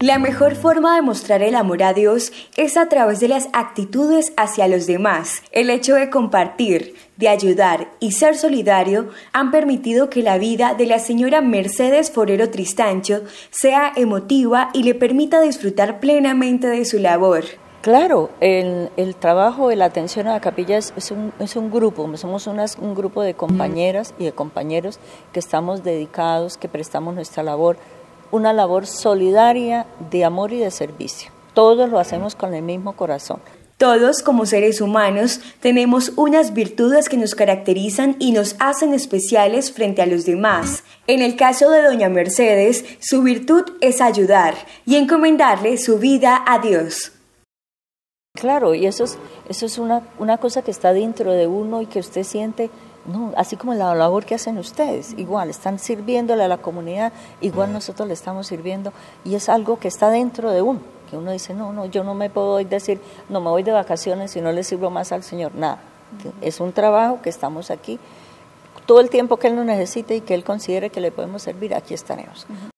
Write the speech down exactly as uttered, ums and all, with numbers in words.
La mejor forma de mostrar el amor a Dios es a través de las actitudes hacia los demás. El hecho de compartir, de ayudar y ser solidario han permitido que la vida de la señora Mercedes Forero Tristancho sea emotiva y le permita disfrutar plenamente de su labor. Claro, el, el trabajo de la atención a la capilla es, es, un, es un grupo, somos unas, un grupo de compañeras y de compañeros que estamos dedicados, que prestamos nuestra labor, una labor solidaria de amor y de servicio. Todos lo hacemos con el mismo corazón. Todos, como seres humanos, tenemos unas virtudes que nos caracterizan y nos hacen especiales frente a los demás. En el caso de doña Mercedes, su virtud es ayudar y encomendarle su vida a Dios. Claro, y eso es, eso es una, una cosa que está dentro de uno y que usted siente, no, así como la labor que hacen ustedes, igual, están sirviéndole a la comunidad, igual nosotros le estamos sirviendo, y es algo que está dentro de uno, que uno dice, no, no, yo no me puedo decir, no me voy de vacaciones y no le sirvo más al Señor, nada, es un trabajo que estamos aquí, todo el tiempo que Él nos necesite y que Él considere que le podemos servir, aquí estaremos.